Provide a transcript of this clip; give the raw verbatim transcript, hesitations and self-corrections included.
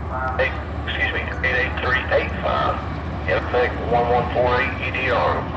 eight, excuse me, eight eight three eight five, effect one one four eight E D R.